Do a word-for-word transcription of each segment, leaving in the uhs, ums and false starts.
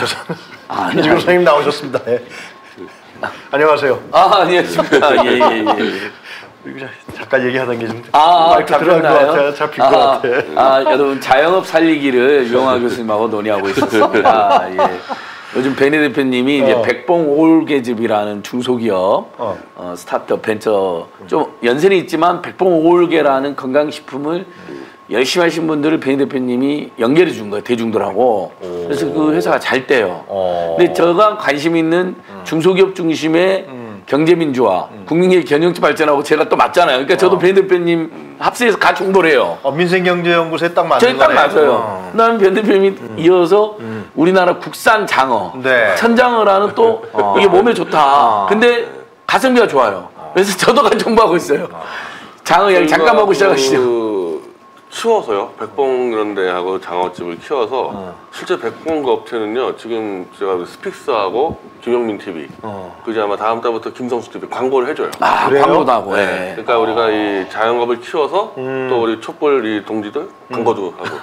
저는 아, 김진국 선생님 나오셨습니다. 네. 안녕하세요. 아, 안녕하십니까. 예, 예, 예. 잠깐 얘기하던 게 좀 아, 마이크 들어간 것 같아, 잡힐 것 아, 같아. 아, 여러분 자영업 살리기를 유영하 교수님하고 논의하고 있었습니다. 아, 예. 요즘 베네 대표님이 이제 어. 백봉 올개즙이라는 중소기업 어. 어, 스타트업 벤처 좀 연세는 있지만 백봉 올개라는 건강식품을 열심히 하신 분들을 베네 대표님이 연결해 준 거예요, 대중들하고. 오. 그래서 그 회사가 잘 돼요. 어. 근데 제가 관심 있는 중소기업 중심의 음. 경제민주화, 음. 국민의 경영치 발전하고 제가 또 맞잖아요. 그러니까 저도 어. 베네 대표님 합세해서 같이 홍보를 해요. 어, 민생경제연구소에 딱 맞는 저희 딱 거네요. 맞아요. 어. 그다음에 베네 대표님이 음. 이어서 음. 우리나라 국산 장어, 네. 천장어라는 또 어. 이게 몸에 좋다. 어. 근데 가성비가 좋아요. 그래서 저도 같이 홍보하고 있어요. 장어 이야기 잠깐 하고 시작하시죠. 그... 키워서요. 백봉 이런 데하고 장어집을 키워서 어. 실제 백봉 그 업체는요. 지금 제가 스픽스하고 김영민 티비 어. 그제 아마 다음 달부터 김성수 티비 광고를 해줘요. 아, 그래요? 광고도 하고. 네. 네. 그러니까 우리가 이 자영업을 키워서 음. 또 우리 촛불 이 동지들 광고도 하고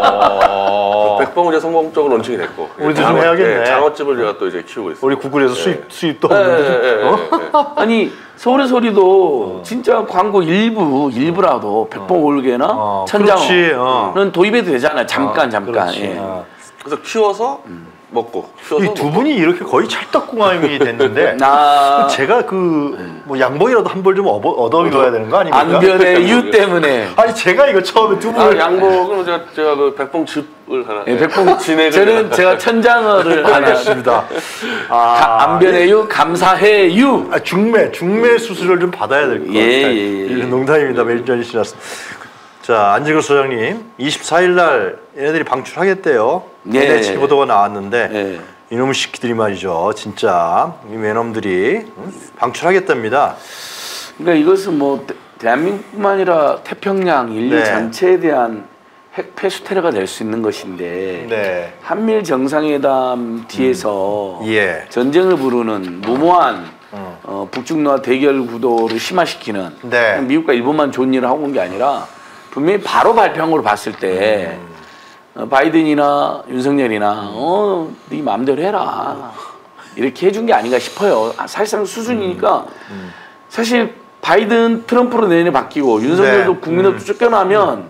어. 백봉은 이제 성공적으로 론칭이 됐고 우리도 좀 장어- 해야겠네. 네, 장어집을 제가 또 이제 키우고 있어요. 우리 구글에서 수입 네. 수입도 네, 없는데. 네, 네, 어? 네, 네. 아니 서울의 소리도 진짜 광고 일부 일부라도 백봉 올개나 어, 그렇지, 어. 천장어는 도입해도 되잖아요. 잠깐 어, 잠깐. 그렇지. 예. 어. 그래서 키워서 먹고 키워서 이 두 먹고. 분이 이렇게 거의 찰떡궁합이 됐는데 나 제가 그 뭐 양복이라도 한 벌 좀 얻어 입어야 되는 거 아닙니까? 안변의 이유 때문에. 아니 제가 이거 처음에 두 아, 분을 양복은 제가 제가 그 백봉 즙을 하나. 예, 백봉 진액을 저는 제가 천장어를 하나 알겠습니다. 가- 아, 안변해유 감사해유. 아, 중매 중매 수술을 좀 받아야 될 것 같아요. 예, 예, 예. 이건 농담입니다. 매일전이 지났습니다. 자, 안지걸 소장님, 이십사일 날 얘네들이 방출하겠대요. 예. 엔에이치 보도가 나왔는데 예. 이놈의 새끼들이 말이죠. 진짜 이 외놈들이 응? 방출하겠답니다. 그러니까 이것은 뭐 대- 대한민국뿐만 아니라 태평양 인류 네. 전체에 대한 핵 폐수 테러가 될 수 있는 것인데 네. 한미일 정상회담 뒤에서 예. 전쟁을 부르는 무모한 어. 어, 북중러 대결 구도를 심화시키는 네. 미국과 일본만 좋은 일을 하고 온 게 아니라 분명히 바로 발표한 걸로 봤을 때 음. 어, 바이든이나 윤석열이나 어, 네 마음대로 해라 이렇게 해준 게 아닌가 싶어요. 아, 사실상 수순이니까 음. 사실 바이든 트럼프로 내년에 바뀌고 윤석열도 네. 국민으로 음. 쫓겨나면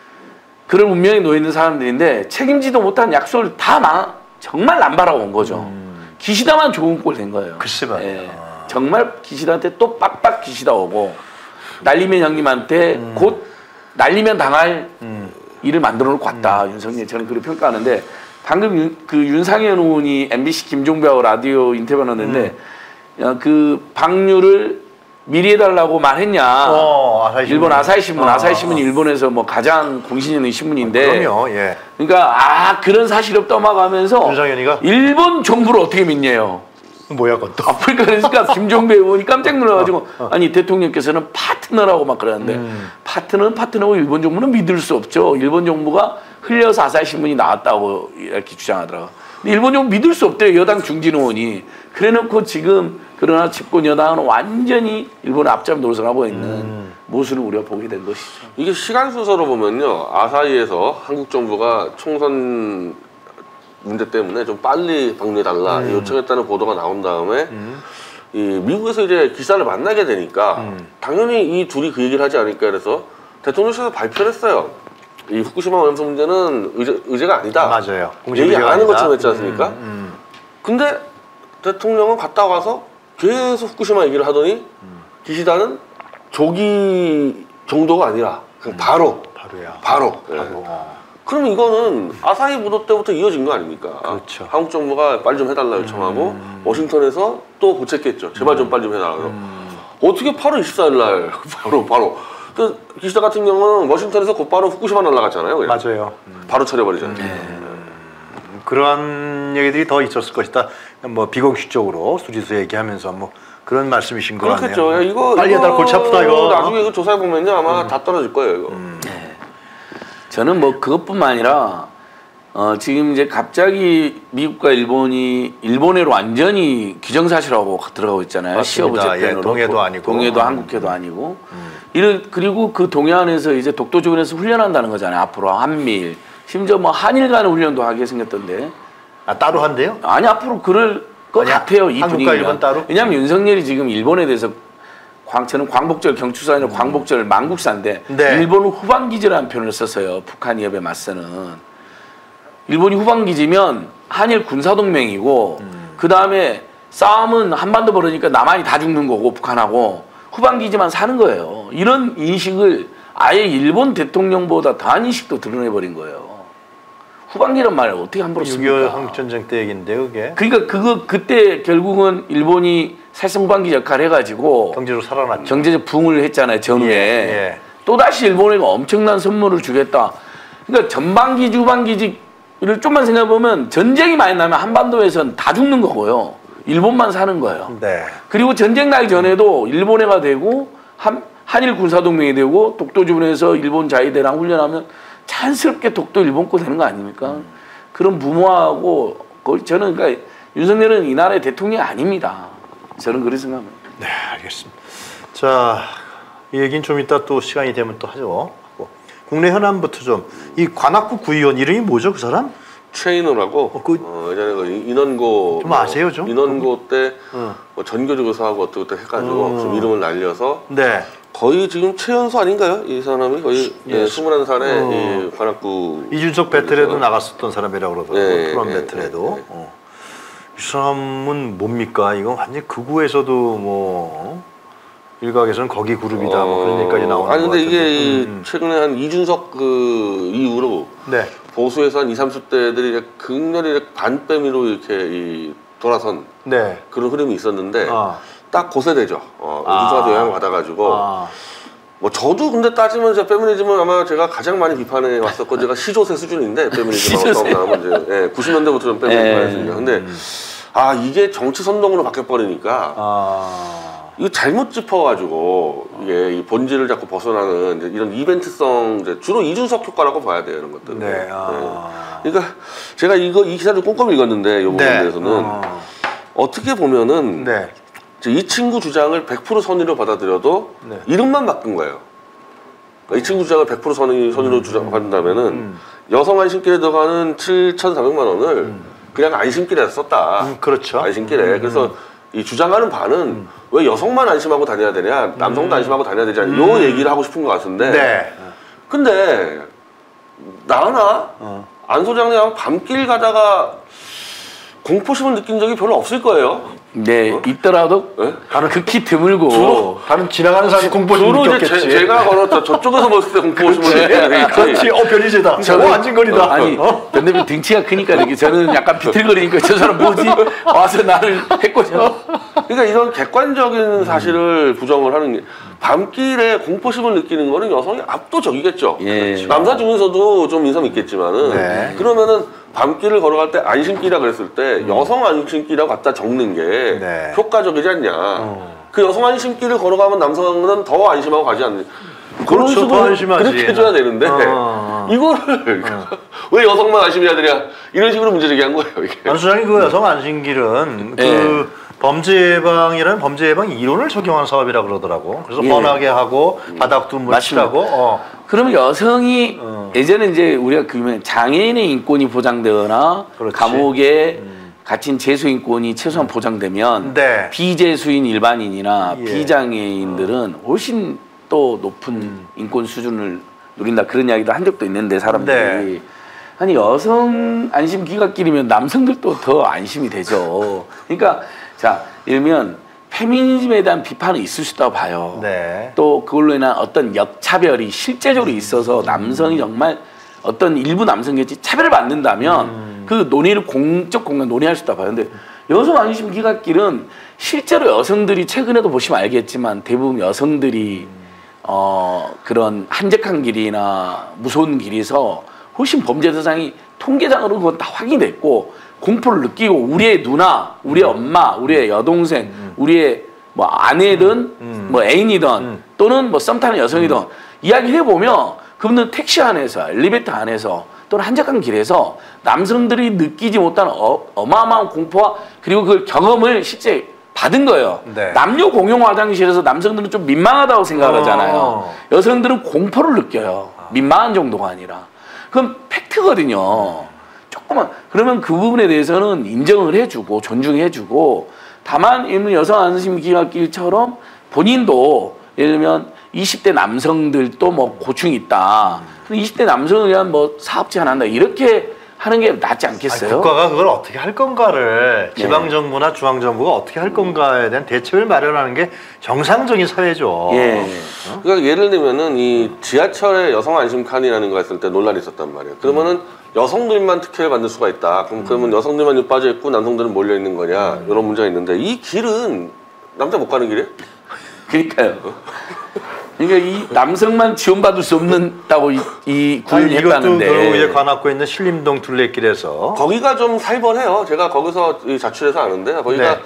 그런 운명에 놓여 있는 사람들인데 책임지도 못한 약속을 다 마, 정말 남발하고 온 거죠. 음. 기시다만 좋은 꼴 된 거예요. 글쎄 말이야. 예. 정말 기시다한테 또 빡빡 기시다 오고 날리면 형님한테 음. 곧 날리면 당할 음. 일을 만들어 놓고 왔다. 윤석열 저는 그렇게 평가하는데 방금 윤, 그 윤상현 의원이 엠비씨 김종배하고 라디오 인터뷰 하는데 음. 그 방류를 미리 해달라고 말했냐. 어, 아사히 일본 아사히 신문, 어. 아사히 신문이 일본에서 뭐 가장 공신 있는 신문인데. 그럼요. 예. 그러니까 아 그런 사실을 떠막하면서 윤상현이가 일본 정부를 어떻게 믿냐요. 뭐야 그것도. 아프리카 그러니까 김종배 의원이 깜짝 놀라가지고 아니 대통령께서는 파트너라고 막 그러는데 음. 파트너는 파트너고 일본 정부는 믿을 수 없죠. 일본 정부가 흘려서 아사히 신문이 나왔다고 이렇게 주장하더라고. 근데 일본 정부 믿을 수 없대요. 여당 중진 의원이. 그래놓고 지금 그러나 집권 여당은 완전히 일본의 앞잡이 노릇을 하고 있는 음. 모습을 우리가 보게 된 것이죠. 이게 시간 순서로 보면요. 아사히에서 한국 정부가 총선 문제 때문에 좀 빨리 방류해달라 음. 요청했다는 보도가 나온 다음에 음. 이 미국에서 이제 기사를 만나게 되니까 음. 당연히 이 둘이 그 얘기를 하지 않을까 해서 대통령실에서 발표를 했어요. 이 후쿠시마 오염수 문제는 의제, 의제가 아니다. 맞아요. 얘기 안 하는 아니다. 것처럼 했지 않습니까? 음, 음. 근데 대통령은 갔다 와서 계속 후쿠시마 얘기를 하더니 기시다는 조기 정도가 아니라 그냥 바로 바로야. 바로. 예. 바로. 어. 그럼 이거는 아사히 보도 때부터 이어진 거 아닙니까? 그렇죠. 한국 정부가 빨리 좀 해달라 요청하고 음. 워싱턴에서 또 보챘겠죠. 제발 좀 빨리 좀 해달라고. 음. 어떻게 팔월 이십사일 날 바로 바로. 그 기시다 같은 경우는 워싱턴에서 곧바로 후쿠시마 날아갔잖아요. 그냥. 맞아요. 음. 바로 처리해버리잖아요. 그런 얘기들이 더 있었을 것이다. 뭐 비공식적으로 수지수 얘기하면서 뭐 그런 말씀이신 거 같네요. 그렇겠죠. 야, 이거 빨리 해달 골치 아프다 이거. 나중에 이거 조사해 보면요 아마 음. 다 떨어질 거예요 이거. 음. 저는 뭐 그것뿐만 아니라 어 지금 이제 갑자기 미국과 일본이 일본해로 완전히 규정사실하고 들어가고 있잖아요. 시어부 맞습니다. 재팬으로 예, 동해도 아니고. 동해도 음. 한국해도 아니고. 음. 이런 그리고 그 동해안에서 이제 독도주변에서 훈련한다는 거잖아요. 앞으로 한미일 심지어 뭐 한일 간의 훈련도 하게 생겼던데 아 따로 한대요? 아니 앞으로 그럴 것 아니, 같아요. 이 한국과 분위기가. 일본 따로? 왜냐하면 윤석열이 지금 일본에 대해서 광, 저는 광복절 경축사 아니라 광복절 망국사인데 네. 일본은 후방기지라는 표현을 썼어요. 북한 위협에 맞서는. 일본이 후방기지면 한일 군사동맹이고 음. 그 다음에 싸움은 한반도 벌어지니까 남한이 다 죽는 거고 북한하고 후방기지만 사는 거예요. 이런 인식을 아예 일본 대통령보다 더한 인식도 드러내버린 거예요. 후방기란 말을 어떻게 함부로 씁니까? 육이오 한국전쟁 때 얘기인데 그게 그러니까 그거 그때 결국은 일본이 살상 후방기 역할을 해가지고 경제로 살아났죠. 경제적 부흥을 했잖아요. 전후에. 예, 예. 또다시 일본에게 엄청난 선물을 주겠다. 그러니까 전방기지 후방기지를 좀만 생각해보면 전쟁이 많이 나면 한반도에서는 다 죽는 거고요. 일본만 사는 거예요. 네. 그리고 전쟁 나기 전에도 일본해가 되고 한, 한일 군사동맹이 되고 독도 주변에서 일본 자위대랑 훈련하면 자연스럽게 독도 일본 거 되는 거 아닙니까? 음. 그런 무모하고 저는 그러니까 윤석열은 이 나라의 대통령이 아닙니다. 저는 그렇게 생각합니다. 네, 알겠습니다. 자, 이 얘기는 좀 이따 또 시간이 되면 또 하죠. 국내 현안부터 좀. 이 관악구 구의원 이름이 뭐죠, 그 사람? 최인호라고 어, 그, 어, 예전에 그 인원고 좀 아세요, 좀? 인원고 때 어. 뭐 전교조교사하고 어떻게 해가지고 어. 좀 이름을 날려서 네. 거의 지금 최연소 아닌가요? 이 사람이 거의 예. 예, 스물한 살에 어. 이 관악구 이준석 배틀에도 나갔었던 사람이라고 그러더라고요. 예, 토론 예, 배틀에도. 예, 예. 어. 이 사람은 뭡니까? 이건 완전 극우에서도 뭐 일각에서는 거기 그룹이다 뭐 그런 얘기까지 나오는 아니 근데 것 이게 같은데. 이 음. 최근에 한 이준석 그 이후로 네. 보수에서 보수에서 한 이삼십 대들이 극렬히 반빼미로 이렇게 이 돌아선 네. 그런 흐름이 있었는데 아. 딱 고세대죠. 어, 아. 이준석한테 영향을 받아가지고 아. 뭐 저도 근데 따지면 이제 페미니즘은 아마 제가 가장 많이 비판해 왔었고 제가 시조세 수준인데 페미니즘하고 싸움 나면 이제 예, 구십 년대부터 좀 페미니즘 예. 했습니다. 근데 아 이게 정치 선동으로 바뀌어 버리니까 아. 이거 잘못 짚어가지고 이게 이 본질을 자꾸 벗어나는 이제 이런 이벤트성 이제 주로 이준석 효과라고 봐야 돼요 이런 것들은. 네. 아. 네. 그러니까 제가 이거 이 기사를 꼼꼼히 읽었는데 이 부분에 네. 대해서는 어. 어떻게 보면은 네. 이 친구 주장을 백 퍼센트 선의로 받아들여도 네. 이름만 바꾼 거예요. 그러니까 이 친구 주장을 백 퍼센트 선의, 선의로 음, 주장 받는다면은 음. 여성 안심길에 들어가는 칠천사백만 원을 음. 그냥 안심길에 썼다. 음, 그렇죠. 안심길에. 음, 그래서 이 주장하는 바는 음. 왜 여성만 안심하고 다녀야 되냐, 남성도 안심하고 다녀야 되지 않냐, 음. 요 얘기를 하고 싶은 것 같은데. 네. 근데 나나 어. 안 소장이랑 밤길 가다가 공포심을 느낀 적이 별로 없을 거예요. 네, 어? 있더라도 네? 다른 극히 드물고 주로 다른 지나가는 사람이 공포심 주로 이제 느꼈겠지. 제, 제가 걸었다 저쪽에서 봤을 때 공포심을 느끼게 되겠지. 그렇지. 어 별이제다. 저는- 어 안진거리다. 아니, 어? 변대표 등치가 크니까 이렇게 저는 약간 비틀거리니까 저 사람 뭐지? 와서 나를 해코져. 그러니까 이런 객관적인 사실을 부정을 하는 게 밤길에 공포심을 느끼는 거는 여성이 압도적이겠죠. 예. 남자 중에서도 좀 인성 있겠지만은 네. 그러면은 밤길을 걸어갈 때 안심길이라 그랬을 때 여성 안심길이라고 갖다 적는 게 네. 효과적이지 않냐. 어. 그 여성 안심길을 걸어가면 남성은 더 안심하고 가지 않는. 그런 그렇죠, 더 식으로 안심하지. 그렇게 해줘야 되는데 어. 이거를 왜 여성만 안심해야 되냐 이런 식으로 문제 제기한 거예요 이게. 안 소장이 그 여성 안심길은 예. 그 범죄 예방이라는 범죄 예방 이론을 적용하는 사업이라 그러더라고. 그래서 예. 번하게 하고 바닥도 맞습니다. 묻히라고. 어. 그러면 여성이 어. 예전에 이제 우리가 그 장애인의 인권이 보장되거나 그렇지. 감옥에 갇힌 재수 인권이 최소한 보장되면 네. 비재수인 일반인이나 예. 비장애인들은 훨씬 또 높은 인권 수준을 누린다 그런 이야기도 한 적도 있는데 사람들이 네. 아니 여성 안심 기각길이면 남성들도 더 안심이 되죠. 그러니까 자 일면 페미니즘에 대한 비판은 있을 수 있다고 봐요. 네. 또 그걸로 인한 어떤 역차별이 실제적으로 있어서 남성이 정말 어떤 일부 남성이겠지 차별을 받는다면 음. 그 논의를 공적 공간 논의할 수 있다고 봐요. 근데 여성 안심 기각길은 실제로 여성들이 최근에도 보시면 알겠지만 대부분 여성들이 어 그런 한적한 길이나 무서운 길에서 훨씬 범죄 대상이 통계상으로 그건 다 확인됐고 공포를 느끼고 우리의 누나, 우리의 엄마, 우리의 여동생, 우리의 뭐 아내든 음. 뭐 애인이든 음. 또는 뭐 썸 타는 여성이든 이야기해 보면 그분은 택시 안에서 엘리베이터 안에서 또는 한적한 길에서 남성들이 느끼지 못하는 어, 어마어마한 공포와 그리고 그 경험을 실제 받은 거예요. 네. 남녀 공용 화장실에서 남성들은 좀 민망하다고 생각을 어. 하잖아요. 여성들은 공포를 느껴요. 민망한 정도가 아니라. 그건 팩트거든요. 조금만 그러면 그 부분에 대해서는 인정을 해주고 존중해주고 다만 이런 여성 안심기각길처럼 본인도 예를 들면 이십 대 남성들도 뭐 고충이 있다. 이십 대 남성을 위한 뭐 사업체 하나 한다. 이렇게 하는 게 낫지 않겠어요? 아니, 국가가 그걸 어떻게 할 건가를 네. 지방정부나 중앙정부가 어떻게 할 건가에 대한 대책을 마련하는 게 정상적인 사회죠. 예. 어? 그러니까 예를 들면은 이 지하철에 여성 안심 칸이라는 거 했을 때 논란이 있었단 말이에요. 그러면은 여성들만 특혜를 받을 수가 있다. 그럼 그러면 여성들만 육 빠져 있고 남성들은 몰려 있는 거냐 이런 문제가 있는데 이 길은 남자 못 가는 길이에요? 그러니까요. 그러니까 이 남성만 지원받을 수 없는다고 이, 이 구인이 했다는데. 이것도 결국 이제 관악구에 있는 신림동 둘레길에서 거기가 좀 살벌해요. 제가 거기서 이 자취해서 아는데 거기가 네.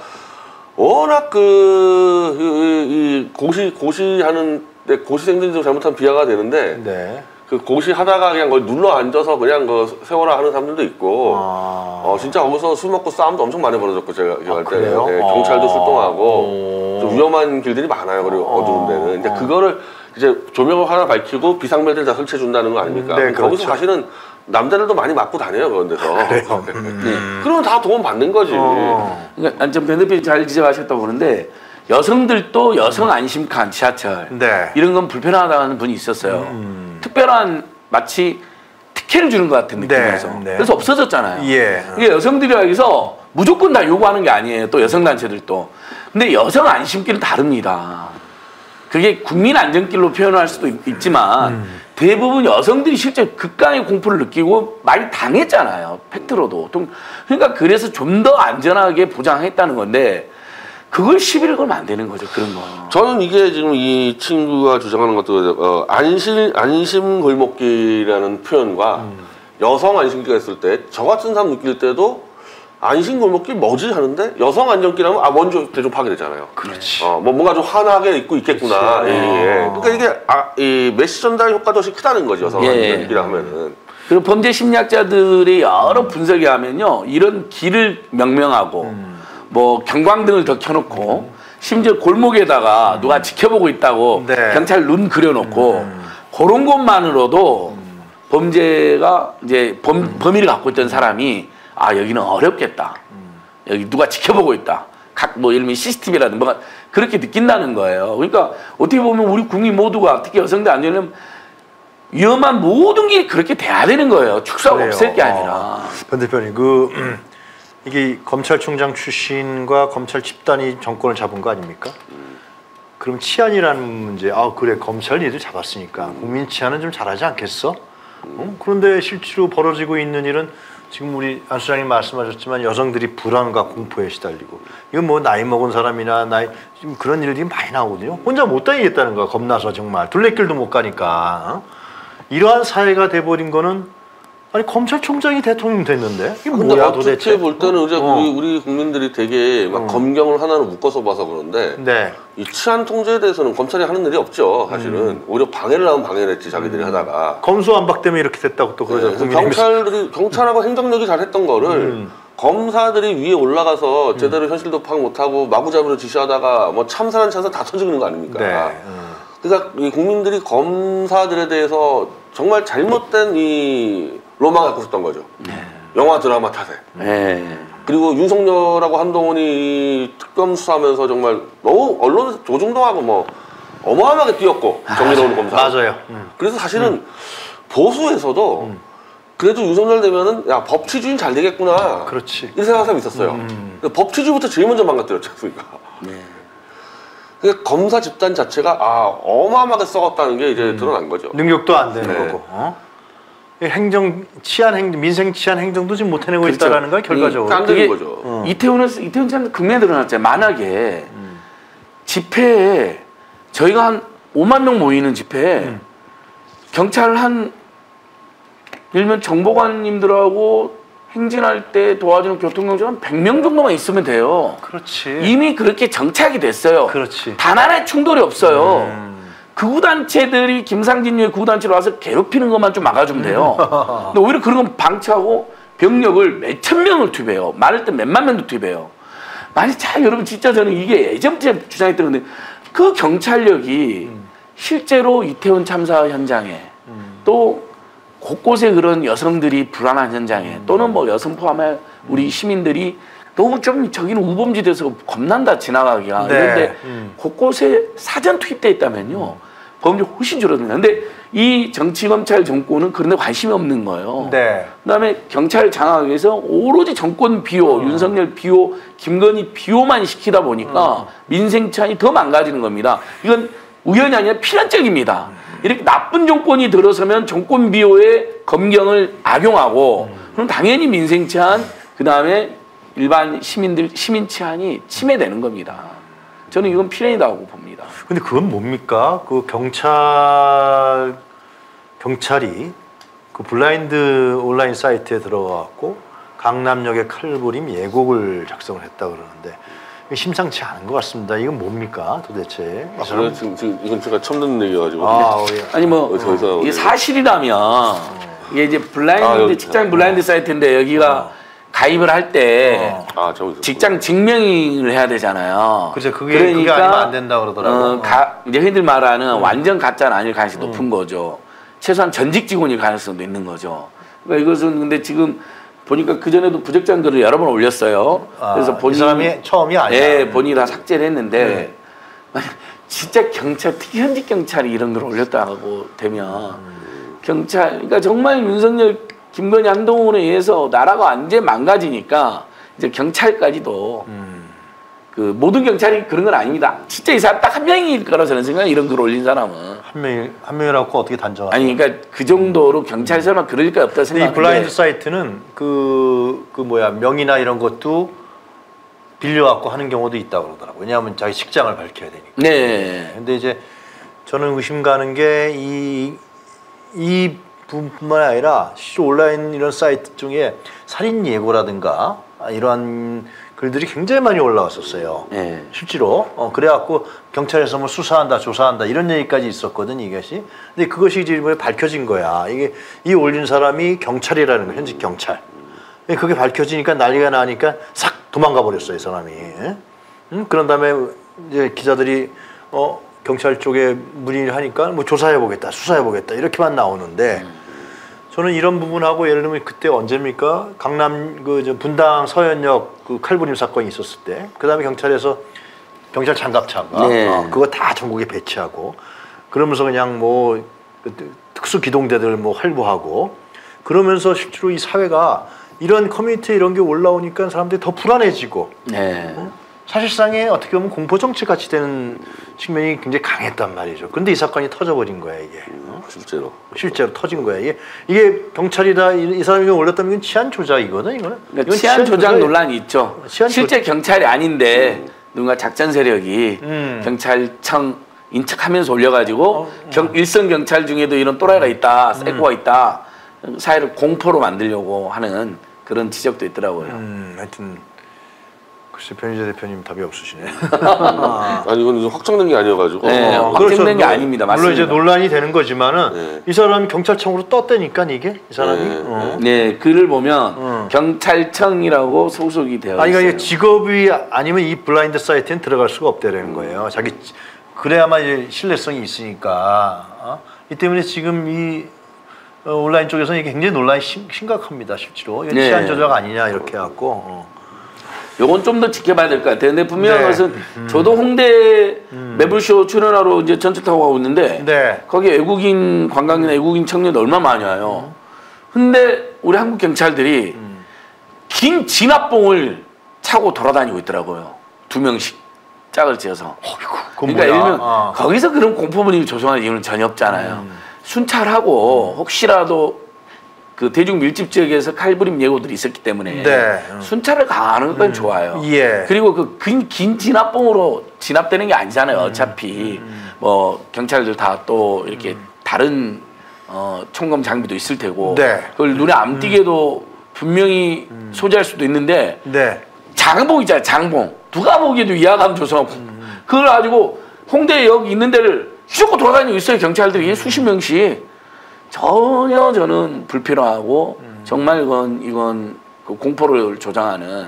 워낙 그, 이, 이 고시, 고시하는, 고시생들도 잘못하면 비하가 되는데, 네. 그 고시하다가 그냥 거기 눌러 앉아서 그냥 그 세워라 하는 사람들도 있고, 아. 어, 진짜 거기서 술 먹고 싸움도 엄청 많이 벌어졌고, 제가 기억할 때. 그래요? 네, 경찰도 아. 출동하고, 오. 좀 위험한 길들이 많아요. 그리고 어. 어두운 데는. 이제 그거를 이제 조명을 하나 밝히고 비상벨들 다 설치해준다는 거 아닙니까? 네, 거기서 그렇죠. 사실은 남자들도 많이 맞고 다녀요, 그런 데서. 그래요? 네. 그러면 다 도움 받는 거지. 어. 그러니까 좀 변대표님 잘 지적하셨다고 그러는데 여성들도 여성 안심칸 지하철 네. 이런 건 불편하다는 분이 있었어요. 음. 특별한 마치 특혜를 주는 것 같은 느낌에서 네, 네. 그래서 없어졌잖아요. 예. 이게 여성들이 여기서 무조건 다 요구하는 게 아니에요. 또 여성 단체들도. 근데 여성 안심길은 다릅니다. 그게 국민 안전길로 표현할 수도 있, 있지만 음. 대부분 여성들이 실제 극강의 공포를 느끼고 많이 당했잖아요. 팩트로도. 그러니까 그래서 좀 더 안전하게 보장했다는 건데 그걸 시비를 걸면 안 되는 거죠. 그런 거. 저는 이게 지금 이 친구가 주장하는 것도 어, 안심 안심 골목길이라는 표현과 음. 여성 안심길 했을 때 저 같은 사람 느낄 때도 안심 골목길 뭐지 하는데 여성 안전길 하면 아 먼저 대접하게 되잖아요. 그렇지. 어, 뭐 뭔가 좀 환하게 입고 있겠구나. 그렇지. 예, 예. 어. 그러니까 이게 아, 이 메시 전달 효과도 훨씬 크다는 거죠. 여성 예. 안전길 하면은. 그리고 범죄 심리학자들이 여러 분석이 하면요. 이런 길을 명명하고 음. 뭐 경광등을 더 켜놓고 심지어 골목에다가 누가 지켜보고 있다고 네. 경찰 눈 그려놓고 그런 것만으로도 범죄가 이제 범, 범위를 갖고 있던 사람이 아 여기는 어렵겠다. 여기 누가 지켜보고 있다. 각 뭐 예를 들면 씨씨티비라든가 뭐가 그렇게 느낀다는 거예요. 그러니까 어떻게 보면 우리 국민 모두가 특히 여성들 안전은 위험한 모든 게 그렇게 돼야 되는 거예요. 축소하고 그래요. 없앨 게 아니라. 어. 변 대표님 그 음, 이게 검찰총장 출신과 검찰 집단이 정권을 잡은 거 아닙니까? 그럼 치안이라는 문제, 아 그래 검찰 니들 잡았으니까 국민 치안은 좀 잘하지 않겠어? 어? 그런데 실제로 벌어지고 있는 일은 지금 우리 안 수장님 말씀하셨지만 여성들이 불안과 공포에 시달리고 이건 뭐 나이 먹은 사람이나 나이 지금 그런 일들이 많이 나오거든요. 혼자 못 다니겠다는 거야. 겁나서 정말 둘레길도 못 가니까. 어? 이러한 사회가 돼버린 거는 아니 검찰총장이 대통령 됐는데 이게 근데 뭐야 어떻게 도대체? 볼 때는 이제 어. 우리, 우리 국민들이 되게 막 어. 검경을 하나로 묶어서 봐서 그런데 네. 이 치안 통제에 대해서는 검찰이 하는 일이 없죠. 사실은 음. 오히려 방해를 하면 방해를 했지 자기들이 하다가. 검수완박 때문에 이렇게 됐다고 또 네, 그러잖아요. 그래서 국민의힘에서. 경찰들이 경찰하고 행정력이 잘했던 거를 음. 검사들이 위에 올라가서 제대로 현실도 파악 못하고 마구잡이로 지시하다가 뭐 참사는 참사 다 터지는 거 아닙니까? 네. 음. 그러니까 이 국민들이 검사들에 대해서 정말 잘못된 이 로망을 갖고 있었던 거죠. 영화 드라마 탓에. 네. 그리고 윤석열하고 한동훈이 특검 수사하면서 정말 너무 언론 조중동하고 뭐 어마어마하게 뛰었고 정의로운 검사. 맞아요. 음. 그래서 사실은 보수에서도 그래도 윤석열 되면은 야 법치주의 잘 되겠구나. 그렇지. 이렇게 생각하는 사람이 있었어요. 음. 근데 법치주의부터 제일 먼저 망가뜨렸지 않습니까? 네. 그러니까 검사 집단 자체가 아 어마어마하게 썩었다는 게 이제 드러난 거죠. 능력도 안 되는 네. 거고. 어? 이 행정 치안 행 민생 치안 행정도 지금 못 해내고 그렇죠. 있다라는 거야 결과적으로. 안 되는 그게 거죠. 어. 이태원은 이태원 참 극명히 드러났잖아요. 만약에 집회에 저희가 한 오만 명 모이는 집회에 음. 경찰 한 예를 들면 정보관님들하고 행진할 때 도와주는 교통경찰 한 백 명 정도만 있으면 돼요. 그렇지. 이미 그렇게 정착이 됐어요. 그렇지. 단 하나의 충돌이 없어요. 음. 극우단체들이 김상진유의 극우단체로 와서 괴롭히는 것만 좀 막아주면 돼요. 근데 오히려 그런 건 방치하고 병력을 몇천 명을 투입해요. 많을 때 몇만 명도 투입해요. 만약 자 여러분 진짜 저는 이게 예전부터 주장했던 건데 그 경찰력이 음. 실제로 이태원 참사 현장에 또 곳곳에 그런 여성들이 불안한 현장에 또는 뭐 여성 포함해 우리 시민들이 너무 좀 저기는 우범지대에서 겁난다 지나가기가 네. 이런데 음. 곳곳에 사전 투입돼 있다면요 범죄 훨씬 줄어듭니다. 근데 이 정치검찰 정권은 그런 데 관심이 없는 거예요. 네. 그다음에 경찰 장악하기 위해서 오로지 정권 비호, 음. 윤석열 비호, 김건희 비호만 시키다 보니까 음. 민생 치안이 더 망가지는 겁니다. 이건 우연이 아니라 필연적입니다. 이렇게 나쁜 정권이 들어서면 정권 비호에 검경을 악용하고 그럼 당연히 민생 치안 그다음에 일반 시민들 시민 치안이 침해되는 겁니다. 저는 이건 필연이라고 봅니다. 근데 그건 뭡니까? 그 경찰 경찰이 그 블라인드 온라인 사이트에 들어가고 강남역의 칼부림 예곡을 작성을 했다 그러는데 심상치 않은 것 같습니다. 이건 뭡니까 도대체? 아, 그래? 지금, 지금 이건 제가 처음 듣는 얘기여가지고. 아, 예. 아니 뭐 어디서, 어디서, 이게 어디서. 사실이라면 이게 이제 블라인드 아, 여기, 직장 어. 블라인드 사이트인데 여기가 어. 가입을 할 때 아, 저기 직장 증명을 해야 되잖아요. 그죠. 그게 그게 아니면 안 된다 그러더라고. 어, 가, 이제 흔히들 말하는 완전 가짜는 아닐 가능성이 높은 거죠. 최소한 전직 직원일 가능성도 있는 거죠. 그러니까 이것은 근데 지금 보니까 그 전에도 부적절한 글을 여러 번 올렸어요. 아, 그래서 본인 이 사람이 처음이 아니야. 예, 본인이 다 삭제를 했는데 진짜 경찰 특히 현직 경찰이 이런 걸 올렸다고 되면 경찰 그러니까 정말 윤석열 김건희 한동훈에 의해서 나라가 완전 망가지니까 이제 경찰까지도 음. 그 모든 경찰이 그런 건 아닙니다. 진짜 이 사람 딱 한 명일 거라 저는 생각해요. 이런 글 올린 사람은. 한 명이 한 명이라고 어떻게 단정하죠? 아니 그러니까 그 정도로 경찰 설마 그럴 거 없다 근데 이 생각하는데 블라인드 사이트는 그, 그 뭐야 명의나 이런 것도 빌려갖고 하는 경우도 있다고 그러더라고요. 왜냐하면 자기 직장을 밝혀야 되니까. 네. 근데 이제 저는 의심 가는 게 이 이 뿐만 아니라 실제 온라인 이런 사이트 중에 살인 예고라든가 이러한 글들이 굉장히 많이 올라왔었어요. 네. 실제로. 어, 그래갖고 경찰에서 뭐 수사한다, 조사한다 이런 얘기까지 있었거든 이것이. 근데 그것이 이제 이번에 밝혀진 거야. 이게 이 올린 사람이 경찰이라는 거, 현직 경찰. 그게 밝혀지니까 난리가 나니까 싹 도망가 버렸어요, 이 사람이. 음? 그런 다음에 이제 기자들이 어 경찰 쪽에 문의를 하니까 뭐 조사해 보겠다, 수사해 보겠다 이렇게만 나오는데. 저는 이런 부분하고 예를 들면 그때 언제입니까? 강남 그 저 분당 서현역 그 칼부림 사건이 있었을 때, 그 다음에 경찰에서 경찰 장갑차가 네. 어, 그거 다 전국에 배치하고 그러면서 그냥 뭐 그 특수 기동대들 뭐 활보하고 그러면서 실제로 이 사회가 이런 커뮤니티 이런 게 올라오니까 사람들이 더 불안해지고 네. 사실상의 어떻게 보면 공포 정치 같이 되는 측면이 굉장히 강했단 말이죠. 근데 이 사건이 터져버린 거야 이게. 어? 실제로. 실제로 터진 거야 이게. 이게 경찰이다 이, 이 사람이 올렸다면 이건 치안 조작이거든 이거는. 그러니까 이건 치안 조작 조작이- 논란이 있죠. 치안 실제 경찰이 아닌데 누군가 작전 세력이 음. 경찰청 인척하면서 올려가지고 어, 경, 일선 경찰 중에도 이런 또라이가 있다, 세코가 있다, 사회를 공포로 만들려고 하는 그런 지적도 있더라고요. 음, 하여튼 글쎄 변희재 대표님 답이 없으시네. 아니 이건 확정된 게 아니어가지고. 네, 어, 확정된 게 아닙니다. 물론 맞습니다. 이제 논란이 되는 거지만은 네. 이 사람이 경찰청으로 떴다니까 이게 이 사람이. 네, 어. 네, 글을 보면 음. 경찰청이라고 소속이 되어 아니 있어요. 그러니까 이게 직업이 아니면 이 블라인드 사이트엔 들어갈 수가 없다라는 거예요. 자기 그래야만 이제 신뢰성이 있으니까. 어? 이 때문에 지금 이 어, 온라인 쪽에서는 이게 굉장히 논란이 심, 심각합니다, 실제로. 이거 네. 치안 조작 아니냐 이렇게 해갖고. 어. 요건 좀 더 지켜봐야 될 것 같아요. 근데 분명한 네. 것은 저도 홍대 매불쇼 출연하러 이제 전철 타고 가고 있는데 네. 거기 외국인 관광이나 외국인 청년들 얼마 많이 와요. 근데 우리 한국 경찰들이 긴 진압봉을 차고 돌아다니고 있더라고요. 두 명씩 짝을 지어서. 그건 그러니까 뭐야? 예를 들면 어. 거기서 그런 공포 분위기 조성할 이유는 전혀 없잖아요. 순찰하고 혹시라도 그 대중 밀집 지역에서 칼부림 예고들이 있었기 때문에 네. 순찰을 강화하는 건 좋아요. 예. 그리고 그 긴 진압봉으로 진압되는 게 아니잖아요. 어차피 뭐 경찰들 다 또 이렇게 다른 어, 총검 장비도 있을 테고 네. 그걸 눈에 안 띄게도 분명히 소지할 수도 있는데 네. 장봉 있잖아요. 장봉. 누가 보기에도 위화감 조성하고 그걸 가지고 홍대역 있는 데를 휘젓고 돌아다니고 있어요. 경찰들이 수십 명씩. 전혀 저는 불필요하고 정말 이건 이건 그 공포를 조장하는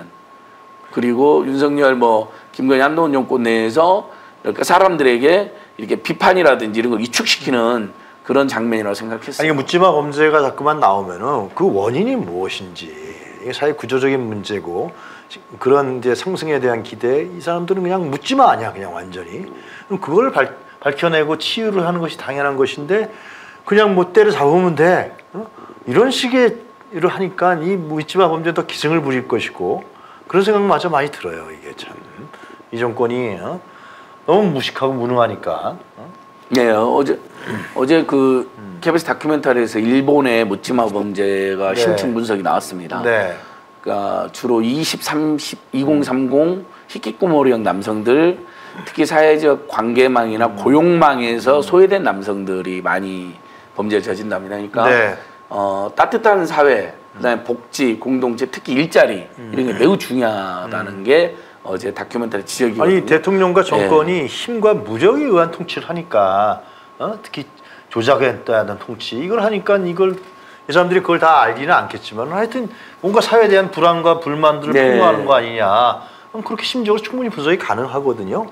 그리고 윤석열 뭐 김건희 한동훈 정권 내에서 이렇게 사람들에게 이렇게 비판이라든지 이런 걸 위축시키는 그런 장면이라고 생각했어요. 아니 묻지마 범죄가 자꾸만 나오면은 그 원인이 무엇인지 이게 사회 구조적인 문제고 그런 이제 상승에 대한 기대 이 사람들은 그냥 묻지마 아니야 그냥 완전히 그럼 그걸 발, 밝혀내고 치유를 하는 것이 당연한 것인데 그냥 뭐 때려 잡으면 돼 어? 이런 식의 일을 하니까 이 묻지마 범죄는 더 기승을 부릴 것이고 그런 생각마저 많이 들어요. 이게 참 이 정권이 어? 너무 무식하고 무능하니까. 어? 네, 어제 어제 그 케이비에스 다큐멘터리에서 일본의 묻지마 범죄가 네. 심층 분석이 나왔습니다. 네. 그러니까 주로 이십, 삼십, 이공삼공 히키코모리형 남성들, 특히 사회적 관계망이나 고용망에서 소외된 남성들이 많이 범죄를 저진답니다. 그러니까 네. 어, 따뜻한 사회, 그다음에 복지, 공동체, 특히 일자리 이런 게 매우 중요하다는 게 어제 다큐멘터리 지적이거든요. 아니 대통령과 정권이 네. 힘과 무력에 의한 통치를 하니까 어? 특히 조작에 따른 통치 이걸 하니까 이걸 이 사람들이 그걸 다 알지는 않겠지만 하여튼 뭔가 사회에 대한 불안과 불만들을 네. 폭로하는 거 아니냐 그럼 그렇게 심적으로 충분히 분석이 가능하거든요.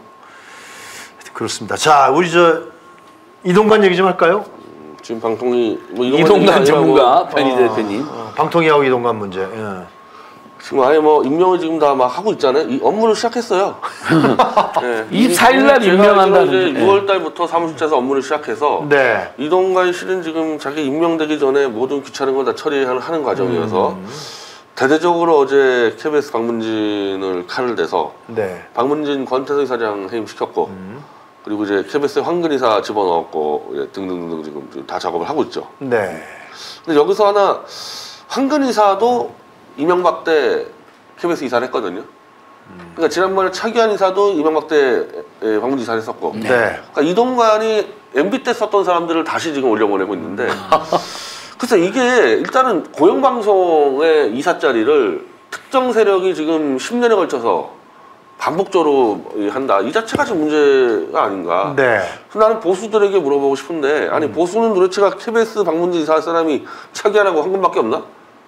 그렇습니다. 자 우리 저 이동관 얘기 좀 할까요? 지금 방통위 뭐 이동관 전문가 편의 대표님 어, 방통위하고 이동관 문제. 예. 지금 아예 뭐 임명을 지금 다 막 하고 있잖아요. 이 업무를 시작했어요. 네. 이십사 일 날 임명한다는 이제 유월 달부터 사무실에서 업무를 시작해서 네. 이동관 씨는 지금 자기 임명되기 전에 모든 귀찮은 걸 다 처리하는 하는 과정이어서 음. 대대적으로 어제 케이비에스 방문진을 칼을 대서 네. 방문진 권태석 이사장 해임시켰고 음. 그리고 이제 케이비에스 황근 이사 집어넣었고 등등등 지금 다 작업을 하고 있죠. 네. 근데 여기서 하나 황근 이사도 이명박 때 케이비에스 이사를 했거든요. 음. 그러니까 지난번에 차기환 이사도 이명박 때 방문진 이사를 했었고. 네. 그러니까 이동관이 엠비 때 썼던 사람들을 다시 지금 올려보내고 있는데. 글쎄 이게 일단은 고용방송의 이사 자리를 특정 세력이 지금 십 년에 걸쳐서 반복적으로 한다. 이 자체가 지금 문제가 아닌가. 네. 나는 보수들에게 물어보고 싶은데 아니 음. 보수는 도대체가 케이비에스 방문진 이사할 사람이 차기환하고 황근밖에 없나?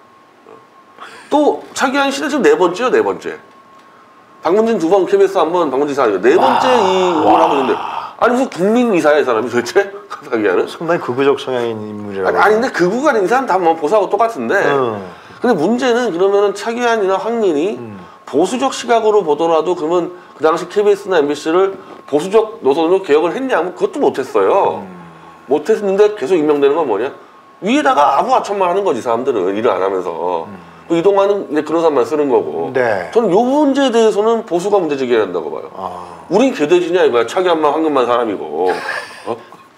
또 차기환 씨는 지금 네 번째요, 네 번째. 방문진 두 번, 케이비에스 한 번, 방문진 이사 네 번째 이 일을 하고 있는데 아니 무슨 국민 이사야 이 사람이 도대체? 차기환은? 상당히 극우적 성향인 인물이라고. 아니, 아니 근데 극우가 아닌 이사는 다 뭐 보수하고 똑같은데. 음. 근데 문제는 그러면은 차기환이나 황민이 음. 보수적 시각으로 보더라도 그러면 그 당시 케이비에스나 엠비씨를 보수적 노선으로 개혁을 했냐면 그것도 못했어요. 음. 못했는데 계속 임명되는 건 뭐냐? 위에다가 아부하천만 하는 거지 사람들은 일을 안 하면서. 음. 이동환은 이제 그런 사람만 쓰는 거고. 네. 저는 요 문제에 대해서는 보수가 문제 제기해야 한다고 봐요. 아. 우린 개돼지냐 이거야. 차기환만 황금만 사람이고. 어?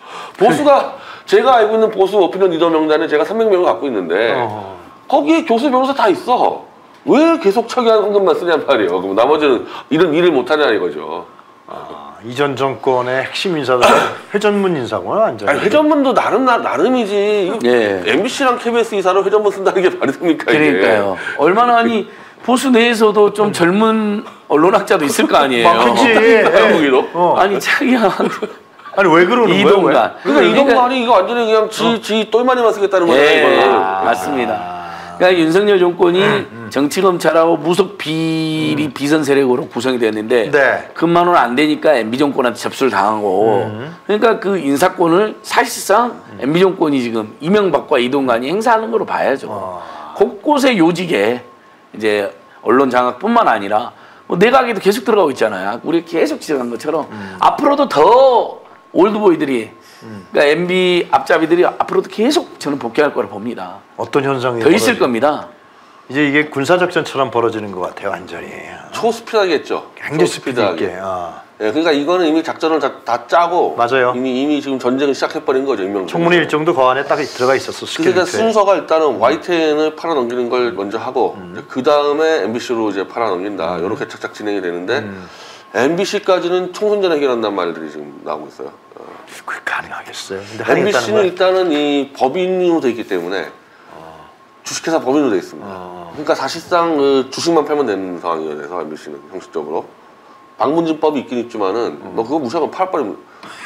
보수가 제가 알고 있는 보수 오피니언 리더 명단에 제가 삼백 명을 갖고 있는데 어. 거기에 교수 변호사 다 있어. 왜 계속 차기환 황금만 쓰냔 말이에요. 그럼 나머지는 이런 일을 못하냐 이거죠. 아, 이전 정권의 핵심 인사들 회전문 인사구나 완전. 아니, 회전문도 나름 나, 나름이지. 예. 엠비씨랑 케이비에스 이사를 회전문 쓴다는 게 말이 됩니까? 그러니까요. 이게. 얼마나 아니 보수 내에서도 좀 젊은 언론학자도 있을 거 아니에요. 맞겠지. 예. 어. 아니 차기환. 아니 왜 그러는 이동관. 거예요? 그러니까, 그러니까 이동관이 이거 완전히 그냥 지, 어. 지 똘마니만 쓰겠다는 거예요. 예. 아, 맞습니다. 그러니까 윤석열 정권이 음, 음. 정치검찰하고 무속 비리 음. 비선 세력으로 구성이 되었는데 네. 그만은 안 되니까 엠비 정권한테 접수를 당하고 음. 그러니까 그 인사권을 사실상 음. 엠비 정권이 지금 이명박과 이동관이 행사하는 거로 봐야죠. 어. 곳곳에 요직에 이제 언론 장악뿐만 아니라 뭐 내각에도 계속 들어가고 있잖아요. 우리 계속 지적한 것처럼 음. 앞으로도 더 올드보이들이 음. 그러니까 엠비 앞잡이들이 앞으로도 계속 저는 복귀할 거라 봅니다. 어떤 현상이 더 있을 겁니다. 이제 이게 군사작전처럼 벌어지는 것 같아요, 완전히. 초스피드하겠죠. 굉장히 스피드하게. 아. 예, 그러니까 이거는 이미 작전을 다, 다 짜고 맞아요. 이미 이미 지금 전쟁을 시작해버린 거죠, 임명. 청문회 일정도 그 안에 딱 들어가 있었어. 그러니까 순서가 일단은 와이티엔을 팔아 넘기는 걸 먼저 하고 음. 그 다음에 엠비씨로 이제 팔아 넘긴다. 음. 이렇게 착착 진행이 되는데 음. 엠비씨까지는 총선전 해결한다는 말들이 지금 나오고 있어요. 어. 그게 가능하겠어요. 근데 엠비씨는 일단은 이 법인으로 돼 있기 때문에 어. 주식회사 법인으로 돼 있습니다. 어. 그러니까 사실상 그 주식만 팔면 되는 상황이어서 엠비씨는 형식적으로 방문진법이 있긴 있지만은 음. 너 그거 무시하면 팔아버리면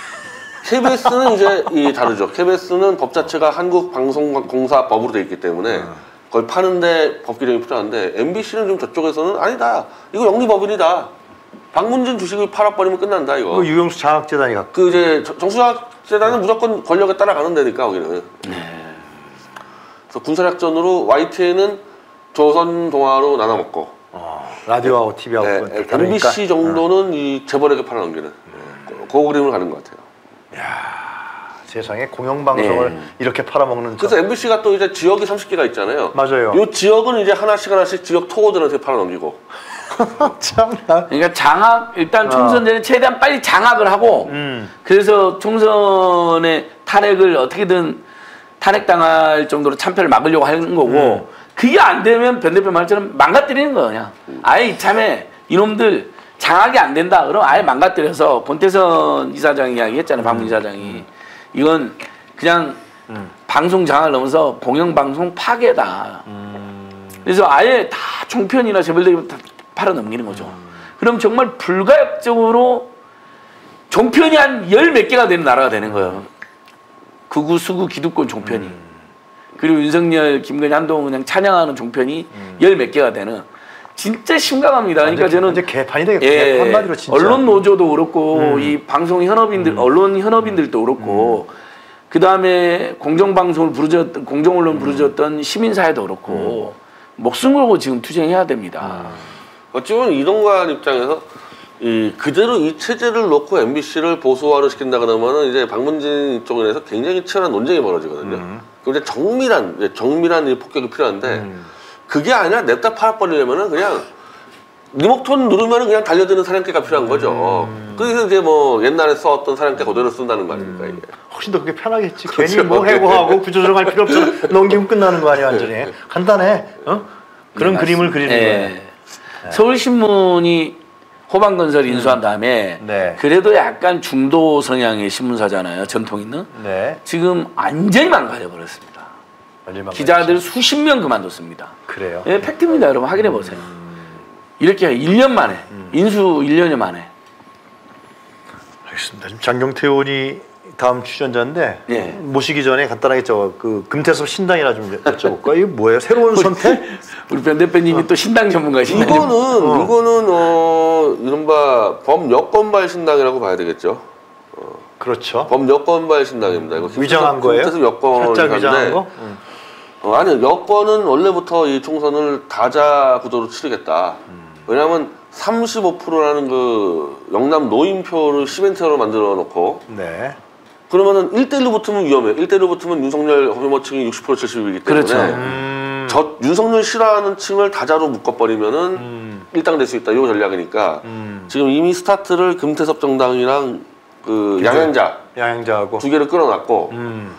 케이비에스는 이제 이 다르죠. 케이비에스는 법 자체가 한국방송공사법으로 돼 있기 때문에 음. 그걸 파는데 법 규정이 필요한데 엠비씨는 좀 저쪽에서는 아니다. 이거 영리법인이다. 박문진 주식을 팔아버리면 끝난다 이거. 그 유영수 장학재단이 갖고. 그 이제 정수장학재단은 무조건 권력에 따라가는 데니까 거기는. 네. 그래서 군사력전으로 와이티엔은 조선동아로 나눠 먹고. 어, 라디오하고 티비하고. 네, 엠비씨 정도는 어. 이 재벌에게 팔아넘기는 네. 그 그림을 가는 것 같아요. 야. 세상에 공영방송을 네. 이렇게 팔아먹는. 그래서 엠비씨가 또 이제 지역이 삼십 개가 있잖아요. 맞아요. 이 지역은 이제 하나씩 하나씩 지역 토호들한테 팔아넘기고. 참나. 그러니까 장악 일단 총선 전에 최대한 빨리 장악을 하고 음. 그래서 총선의 탄핵을 어떻게든 탄핵당할 정도로 참패를 막으려고 하는 거고 음. 그게 안 되면 변 대표 말처럼 망가뜨리는 거야 그냥. 음. 아예 이참에 이놈들 장악이 안 된다 그럼 아예 망가뜨려서 권태선 이사장이 이야기했잖아요. 박문 이사장이. 음. 이건 그냥 음. 방송 장악을 넘어서 공영방송 파괴다. 음. 그래서 아예 다 종편이나 재벌들이 다 팔아넘기는 거죠. 음. 그럼 정말 불가역적으로 종편이 한 열 몇 개가 되는 나라가 되는 거예요. 극우, 수구, 기득권 종편이. 음. 그리고 윤석열, 김건희, 한동훈 그냥 찬양하는 종편이 음. 열 몇 개가 되는. 진짜 심각합니다. 그러니까 완전, 저는 이제 개판이 되겠다. 예, 한마디로 진짜. 언론 노조도 그렇고 음. 이 방송 현업인들, 음. 언론 현업인들도 그렇고 음. 그 다음에 공정방송을 부르짖었던 공정언론 음. 부르짖었던 시민사회도 그렇고 음. 목숨 걸고 지금 투쟁해야 됩니다. 음. 어찌 보면 이동관 입장에서 이 그대로 이 체제를 놓고 엠비씨를 보수화를 시킨다 그러면은 이제 박문진 쪽에서 굉장히 치열한 논쟁이 벌어지거든요. 음. 그럼 이제 정밀한 정밀한 이 폭격이 필요한데. 음. 그게 아니라 냅다 팔아버리려면은 그냥 리모컨 누르면은 그냥 달려드는 사냥개가 필요한 거죠. 음. 그래서 이제 뭐 옛날에 써왔던 사냥개 그대로 쓴다는 말입니까 이게. 훨씬 더 그게 편하겠지. 그렇죠. 괜히 뭐 해고하고 구조조정할 필요 없잖아. 넘기면 끝나는 거 아니야 완전히. 간단해. 어? 그런 네, 그림을 그리는 네. 거예요. 네. 서울신문이 호반건설 인수한 다음에 네. 그래도 약간 중도 성향의 신문사잖아요. 전통 있는. 네. 지금 완전히 망가져버렸습니다. 기자들 수십 명 그만뒀습니다. 그래요? 예, 팩트입니다. 여러분 확인해 보세요. 음. 이렇게 일 년 만에 음. 인수 일 년 만에. 알겠습니다. 지금 장경태 의원이 다음 출연자인데 예. 모시기 전에 간단하게 저 그 금태섭 신당이나 좀 여쭤볼까? 이게 뭐예요? 새로운 선택? 우리 변 대표님이 어. 또 신당 전문가시네요. 이거는 어. 이거는 어 이른바 범여권발 신당이라고 봐야 되겠죠. 어. 그렇죠. 범여권발 신당입니다. 이거 위장한 거예요? 금태섭 여권 살짝 위장한 거? 응. 어, 아니 여권은 원래부터 이 총선을 다자 구도로 치르겠다. 음. 왜냐하면 삼십오 퍼센트라는 그 영남 노인표를 시멘트로 만들어 놓고 네. 그러면은 일 대 일로 붙으면 위험해. 일 대 일로 붙으면 윤석열 혐오층이 육십 퍼센트 칠십이기 때문에 그렇죠. 음. 저 윤석열 싫어하는 층을 다자로 묶어버리면은 음. 일당 될 수 있다. 이 전략이니까 음. 지금 이미 스타트를 금태섭 정당이랑 그 양양자 양양자하고 두 개를 끌어놨고 음.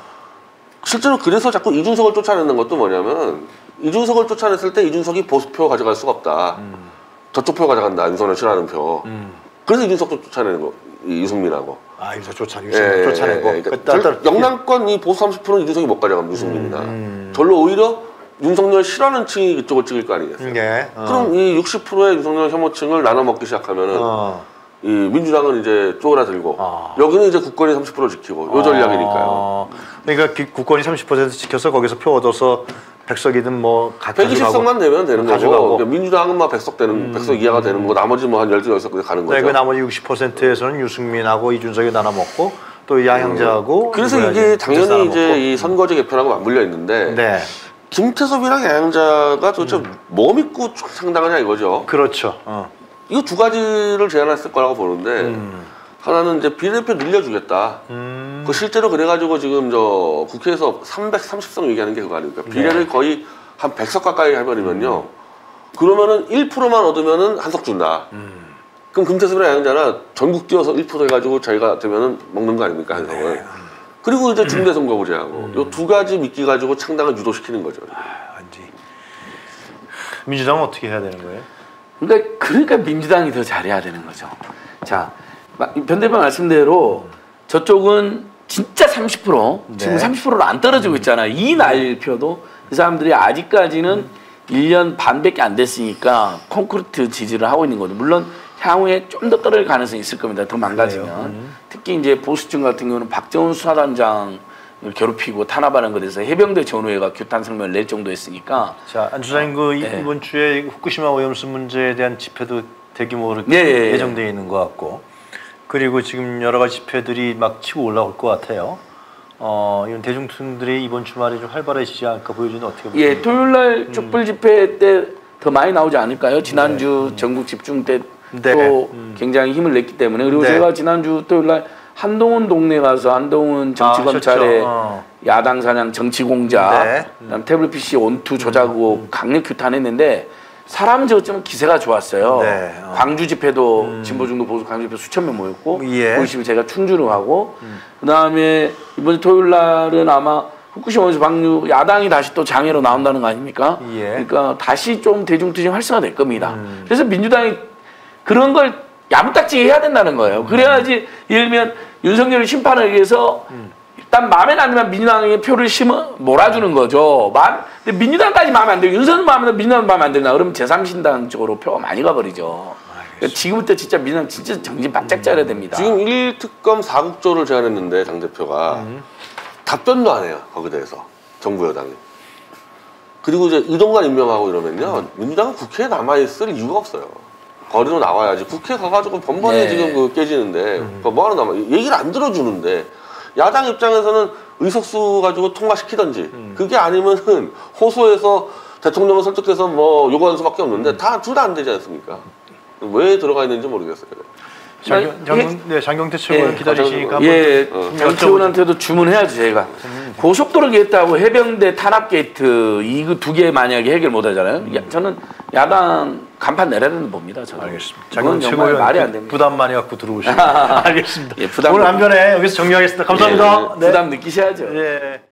실제로 그래서 자꾸 이준석을 쫓아내는 것도 뭐냐면 이준석을 쫓아냈을 때 이준석이 보수표 가져갈 수가 없다. 음. 저쪽 표 가져간다. 윤석열 싫어하는 표. 음. 그래서 이준석도 쫓아내는 거. 이 유승민하고. 아 이준석 쫓아, 유승민 예, 쫓아내고. 예, 그러니까 영남권 이 보수 삼십 퍼센트는 이준석이 못 가져가면 유승민이나. 음. 절로 오히려 윤석열 싫어하는 층이 그쪽을 찍을 거 아니겠어요. 네. 어. 그럼 이 육십 퍼센트의 윤석열 혐오층을 나눠 먹기 시작하면은 어. 이 민주당은 이제 쪼그라들고 아. 여기는 이제 국권이 삼십 퍼센트 지키고 요 전략이니까요. 아. 그러니까 국권이 삼십 퍼센트 지켜서 거기서 표 얻어서 백석이든 뭐 백이십 석만 내면 되는 거고 그러니까 민주당은 막 백석 되는 음. 백석 이하가 되는 거고 나머지 뭐 한 열두 석 가는 거죠. 네, 그 나머지 육십 퍼센트에서는 유승민하고 이준석이 나눠 먹고 또 양양자하고 음. 그래서 이게 당연히 이제 이 선거제 개편하고 맞물려 있는데 네. 김태섭이랑 양양자가 도대체 음. 뭐 믿고 상당하냐 이거죠. 그렇죠. 어. 이거 두 가지를 제안했을 거라고 보는데 음. 하나는 이제 비례대표 늘려주겠다. 음. 그 실제로 그래가지고 지금 저 국회에서 삼백삼십 석 얘기하는 게 그거 아닙니까? 비례를 네. 거의 한 백 석 가까이 해버리면요. 음. 그러면은 일 퍼센트만 얻으면은 한 석 준다. 음. 그럼 금태섭이나 양자나 전국 뛰어서 일 퍼센트 해가지고 저희가 되면은 먹는 거 아닙니까 한 석을. 네. 그리고 이제 중대선거구제하고 음. 요 두 가지 믿기 가지고 창당을 유도시키는 거죠. 아, 완전. 민주당은 어떻게 해야 되는 거예요? 그러니까 그러니까 민주당이 더 잘해야 되는 거죠. 자, 변 대표 말씀대로 저쪽은 진짜 삼십 퍼센트 네. 지금 삼십 퍼센트로 안 떨어지고 있잖아요. 이 날표도 그 사람들이 아직까지는 음. 일 년 반밖에 안 됐으니까 콘크리트 지지를 하고 있는 거죠. 물론 향후에 좀 더 떨어질 가능성이 있을 겁니다. 더 망가지면. 음. 특히 이제 보수층 같은 경우는 박정훈 수사단장 괴롭히고 탄압하는 것에 대해서 해병대 전우회가 규탄 성명을 낼 정도였으니까. 자, 안 주장님 그 네. 이번 주에 후쿠시마 오염수 문제에 대한 집회도 대규모로 예, 예, 예정되어 있는 것 같고 그리고 지금 여러 가지 집회들이 막 치고 올라올 것 같아요. 어, 이런 대중들이 이번 주말에 좀 활발해지지 않을까 보여주는 어떻게 보세요? 예, 토요일 날 촛불 집회 때 더 많이 나오지 않을까요? 지난주 네. 전국 집중 때 또 네. 음. 굉장히 힘을 냈기 때문에 그리고 네. 제가 지난주 토요일 날 한동훈 동네 가서 한동훈 정치검찰의 아, 어. 야당 사냥 정치공작 네. 음. 그다음 태블릿 피씨 온투 조작 의혹 음. 강력 규탄했는데 사람 저쯤 기세가 좋았어요. 네. 어. 광주 집회도 음. 진보 중도 보수 광주 집회 수천 명 모였고 예. 보시면 제가 충주를 하고 음. 그다음에 이번 토요일 날은 아마 후쿠시마에서 방류 야당이 다시 또 장애로 나온다는 거 아닙니까? 예. 그러니까 다시 좀 대중투쟁 활성화될 겁니다. 음. 그래서 민주당이 그런 걸 야무딱지게 해야 된다는 거예요. 그래야지 예를 들면 윤석열을 심판하기 위해서 음. 일단 마음에 안 들면 민주당의 표를 심어 몰아주는 거죠. 마, 근데 민주당까지 마음에 안 들고 윤석열 마음에 들고 민주당 마음에 안 들나 그러면 제삼 신당 쪽으로 표가 많이 가버리죠. 그러니까 지금부터 진짜 민주당 진짜 정신 바짝 차려야 됩니다. 지금 일 특검 사 국조를 제안했는데 당 대표가 음. 답변도 안 해요. 거기에 대해서 정부 여당이. 그리고 이제 이동관 임명하고 이러면요 민주당은 국회에 남아 있을 이유가 없어요. 거리로 나와야지. 국회 가가지고 번번에 네. 지금 그 깨지는데 음. 그 뭐하러 남아? 얘기를 안 들어주는데 야당 입장에서는 의석수 가지고 통과시키던지 음. 그게 아니면은 호소해서 대통령을 설득해서 뭐 요구하는 수밖에 없는데 음. 다 둘 다 안 되지 않습니까? 왜 들어가 있는지 모르겠어요. 장경, 장, 네, 장경태 최고는 예. 기다리시니까 한번 예, 어. 정치원한테도 주문해야죠 저희가. 고속도로 게이트하고 해병대 탄압 게이트 이거 두 개 만약에 해결 못 하잖아요. 야, 저는 야당 간판 내려야 된다고 봅니다. 저는. 알겠습니다. 그건 장경 정말 최고는 말이 안 됩니다. 부담 많이 갖고 들어오시고 알겠습니다. 예, 부담 오늘 한 편에 여기서 정리하겠습니다. 감사합니다. 예, 부담 느끼셔야죠. 네.